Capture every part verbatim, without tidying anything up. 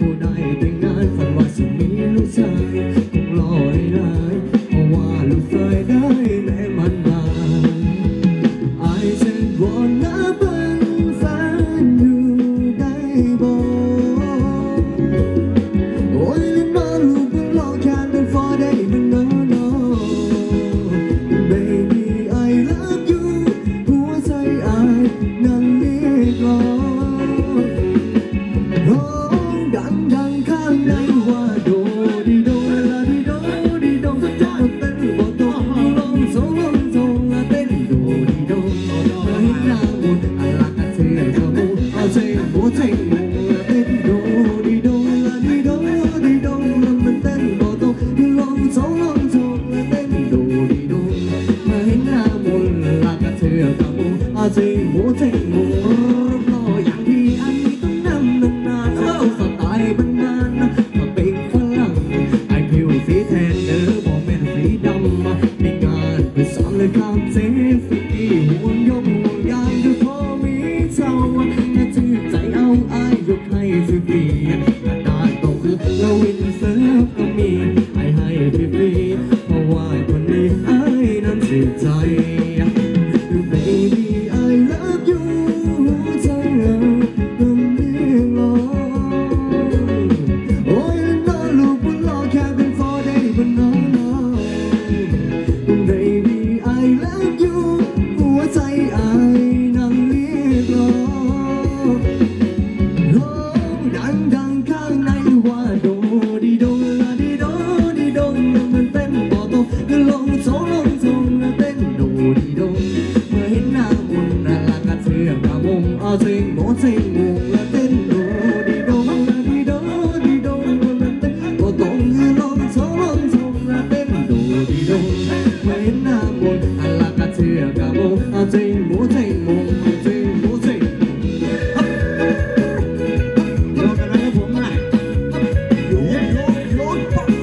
ได้แต่งงานฝันว่าจะมีลูกชายคงรอให้ได้เพราะว่าลูกเคยได้แม่มันมาไอ้เส้นวอนน้าเป็นแฟนอยู่ได้บ่โอ้ยลืมน้องลูกเป็นรอแค่เป็น for day เป็น no no baby I love you หัวใจไอ้นั่งเรียกร้องร้องดังดังข้างในว่าโดดีโดลาดีโดดีโดสุดยอดเต้นบ่ตกลงโซลงโซลาเต้นโดดีโดมาให้หน้ามุนอาลากาเทชาบูอาเจโมเจโมลาเต้นโดดีโดลาดีโดดีโดแล้วมันเต้นบ่ตกลงโซลงโซลาเต้นโดดีโดมาให้หน้ามุนอาลากาเทชาบูอาเจโมเจโมรออย่างที่อันนี้ต้องนำนำนาเท่าสไตล์บ้านนานถ้าเป็นฝรั่งไอผิวสีแทนเด้อบ่แม่นสีดำมีงานไปสอนเลยครับเซฟตี้ห่วงยกห่วงยางคือพอมีเจ้าถ้าจืดใจเอาอายยกให้ฟรีกระดาษตกแล้ววินเซิร์ฟก็มีไอให้ฟรีเพราะว่าคนนี้ไอนั้นจืดใจ Baby I love you ใจเราต้องเรียกร้องโอ้ยน้องลูกบุญรอแค่เป็น for day บนน้อง Baby I love you หัวใจไอ้นั่งเรียกร้องร้องดังดังข้างในว่าโดดีโดลาดีโดดีโดมันเต้นบ่ตกลงโซลงโซแล้วเต้นโดดีโดมาเห็นหน้ามุนน่ารักกะเทือกกะมุมเอาเสียงโมเสียงมุงแล้วเต้นโดดีโดลาดีโดดีโดมันเต้นบ่ตกลงโซลงโซแล้วเต้นโดดีโดมาเห็นหน้ามุนน่ารักกะเทือกกะมุมเอาเสียงโมเสียงมุงเอาเสียงโมเสียงโยนกันนะครับผมนะโยนโยนโยนปั๊บ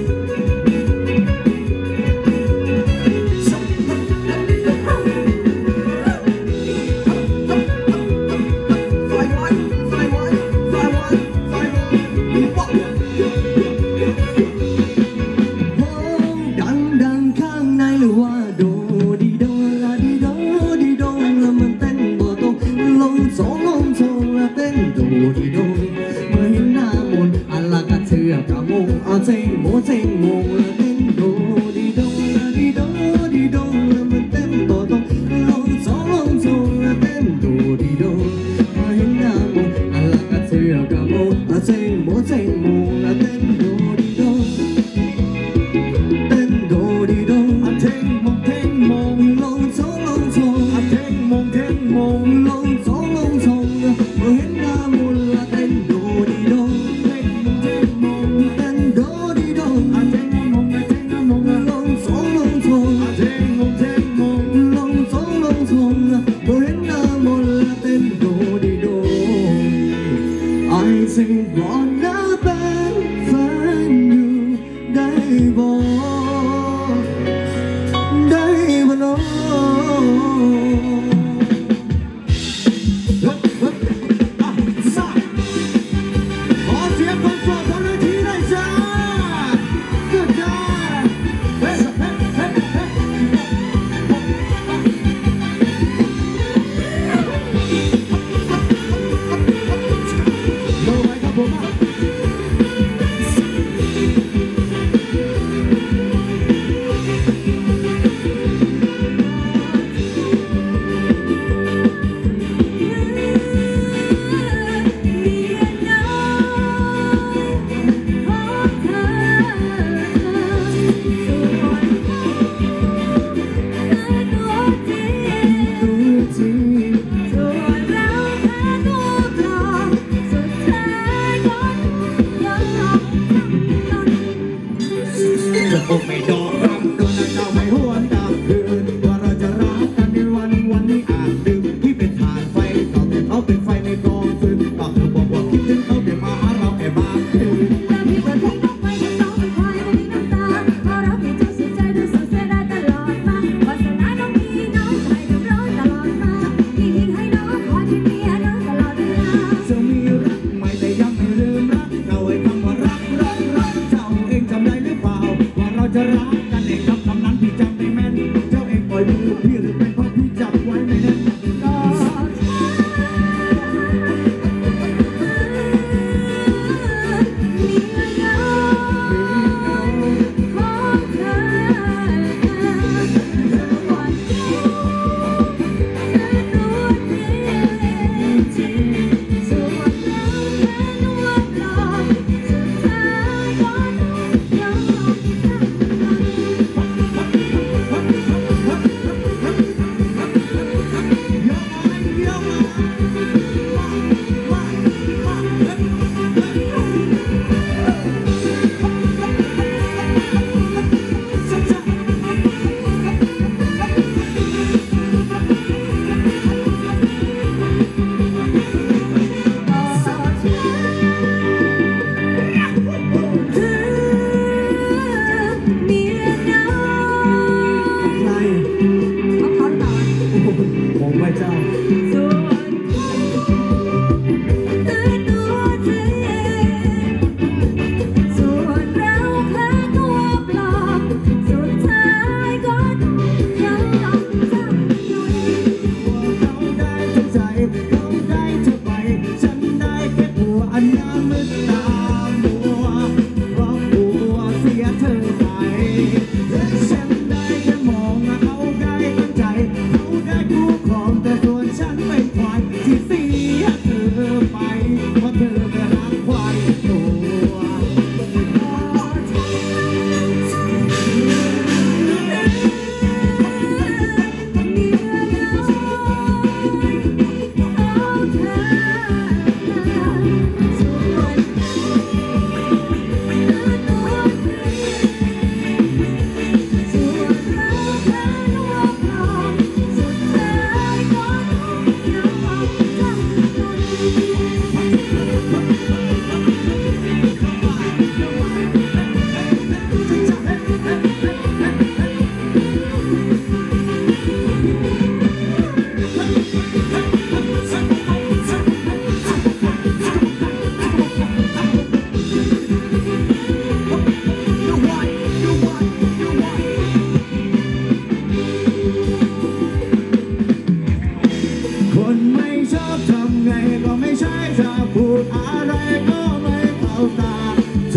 ดังดังข้างในเลยว่าโดดีโดลาดีโดดีโดแล้วมันเต้นบ่ตกลงโซลงโซแล้วเต้นโดดีโดมาเห็นหน้ามนอาลากาเทือกกะมุงเอาเจงโมเจงโมแล้วเต้นโดดีโดลาดีโดดีโดแล้วมันเต้นบ่ตกลงโซลงโซแล้วเต้นโดดีโดมาเห็นหน้ามนอาลากาเทือกกะมุงเอาเจงโมเจงโมแล้วเต้นโดดีโดเต้นโดดีโดอะเทงมงเทงมงลงโซลงโซอะเทงมงเทงมงลงโซลงโซเมื่อเห็นหน้ามุนละเต้นโดดีโดเทงมงเทงมงเต้นโดดีโดอะเทงมงอะเทงมงลงโซลงโซอะเทงมงเทงมงลงโซลงโซเมื่อเห็นหน้ามุนละเต้นโดดีโดไอซิงวอนน้าเป็นแฟนอยู่ได้บ่ได้บ่น้องขอเสียงคนโสดบนเวทีหน่อยจ้าสุดยอดเฮ้ยเฮ้ยเฮ้ยเฮ้ยรู้ไหมครับผม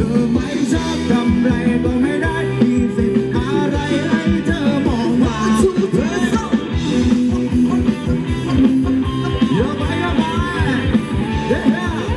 อไม่ชอบทำไรก็ไม่ได้มีสิทธิ์อะไรให้เธอมองมาเธอต้องอย่าไปอย่าไปเย้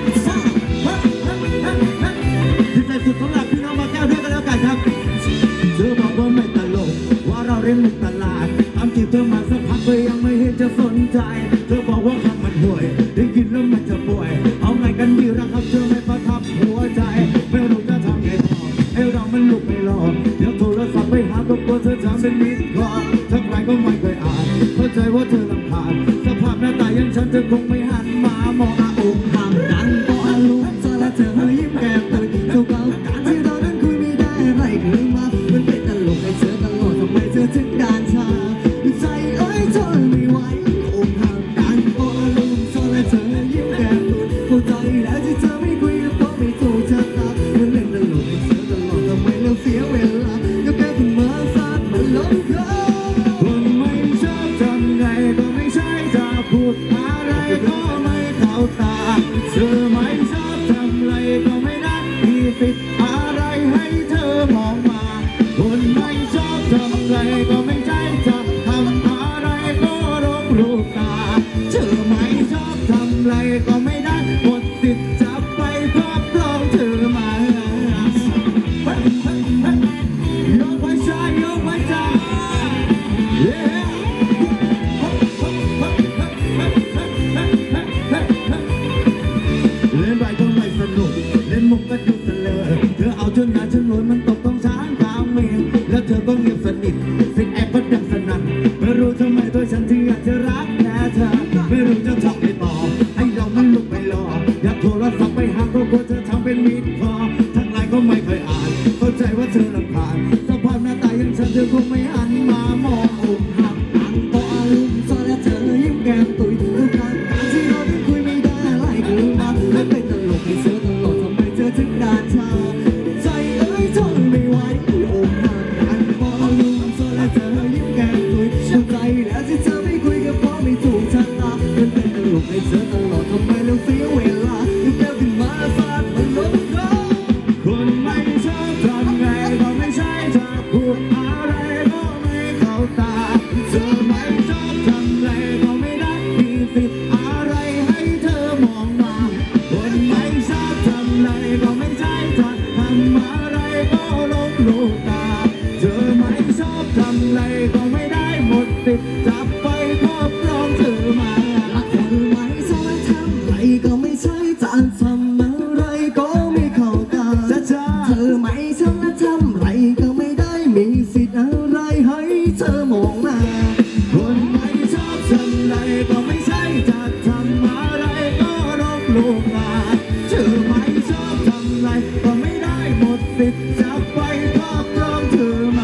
ที่ใจสุดสำหรับพี่น้องมาแก้วด้วยกันแล้วกันครับเธอบอกว่าไม่ตลกว่าเราเรียนมุกตลาดตามจีบเธอมาสักพักก็ยังไม่เห็นจะสนใจเธอบอกว่าคำมันห่วยได้ยินแล้วมันจะป่วยเอาไงกันดีรักครับเธอไม่ประทับหัวใจไม่รู้จะทำไงต่อให้เรามันลุกไม่รอเดี๋ยวโทรศัพท์ไปหาก็กลัวเธอจะเป็นมิตรคอทักไลน์ก็ไม่เคยอ่านเข้าใจว่าเธอลำพานสภาพหน้าตาอย่างฉันเธอคงไม่หันมามองอาอกห่างกันก็อารมณ์ซะแล้วเธอยิ้มแก้มตุยเท่ากับการที่เรานั้นคุยไม่ได้อะไรคือมามันเป็นตลกให้เธอตลอดทำไมเธอถึงด่านชาใจเอ้ยทนไม่ไหวอกห่างกันก็อารมณ์ซะแล้วเธอยิ้มแก้มตุยเข้าใจแล้วที่เธอไม่คุยก็เพราะไม่ถูกชะตามันเล่นตลกให้เธอตลอดทำไมเราเสียเวลาก็แค่ขึ้นมาฟาดมันล้มเธอคนไม่ชอบทำไงก็ไม่ใช่จะพูดอะไรก็ไม่เข้าตาเธอไม่ชอบทำไรก็ไม่ได้มีสิทธิ์อะไรให้เธอมองมาคนไม่ชอบทำไรก็ไม่ใช่จะทำอะไรก็รบรูปตาเธอไม่ชอบทำไรก็ไม่ได้หมดสิทธิ์จะไปครอบครองเธอมายกไว้ใจยกไว้ใจเล่นไปก็ไม่สนุกเล่นมุกก็ดูเสลอเธอเอาจนงานฉันรวยมันตกต้องช้างทางเมงแล้วเธอก็เงียบสนิทสิ่งแอบก็ดังสนั่นไม่รู้ทำไมตัวฉันถึงอยากจะรักแค่เธอไม่รู้จะทำไงต่อให้เรามันลุกไปรออยากโทรศัพท์ไปหาก็กลัวเธอทำเป็นมิตรพอทักไลน์ก็ไม่เคยอ่านเข้าใจว่าเธอลำพานสภาพหน้าตาอย่างฉันเธอคงไม่หันมามองอกหักกันก็อารมณ์ซะแล้วเธอยิ้มแก้มตุยทุกครั้งการที่เราได้คุยไม่ได้อะไรคือมาและเป็นตลกให้เธอตลอดทำไมเธอถึงด่านชาใจเอ้ยทนไม่ไหวอกหักกันก็อารมณ์ซะแล้วเธอยิ้มแก้มตุยเข้าใจแล้วที่เธอไม่คุยก็เพราะไม่ถูกชะตามันเป็นตลกให้เธอตลอดทำไมเราเสียเวลาอยู่แก้วขึ้นมาฟาดมันล้มเธอคนไม่ชอบทำไงก็ไม่ใช่จะพูดอะไรก็ไม่เข้าตาเธอไม่ชอบทำไรก็ไม่ได้มีสิทธิ์อะไรให้เธอมองมาคนไม่ชอบทำไรก็ไม่ใช่จะทำอะไรก็ลบลูกตาเธอไม่ชอบทำไรก็ไม่ได้หมดสิทธิ์จับไปครอบครองเธอมาคนไม่ชอบทำไรก็ไม่ใช่จะทำอะไรก็ไม่เข้าตาเธอไม่ชอบทำไรก็ไม่ได้มีสิทธิ์อะไรให้เธอมองมาคนไม่ชอบทำไรก็ไม่ใช่จะทำอะไรก็รบลูกตาเธอไม่ชอบทำไรก็ไม่ได้หมดสิทธิ์จะไปครอบครองเธอมา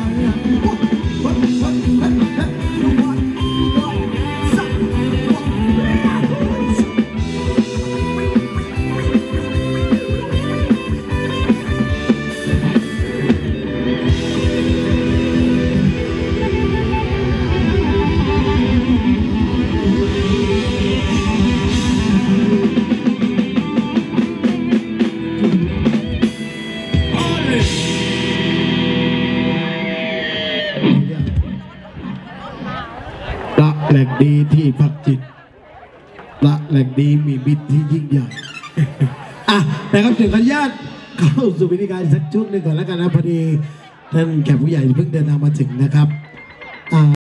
ละแหล่งดีที่พักจิตละแหล่งดีมีมิตรที่ยิ่งใหญ่ อ่ะแต่ครับถึงขออนุญาตเข้าสู่พิธีการสักชุดหนึ่งก่อนแล้วกันนะพอดีท่านแขกผู้ใหญ่เพิ่งเดินทางมาถึงนะครับ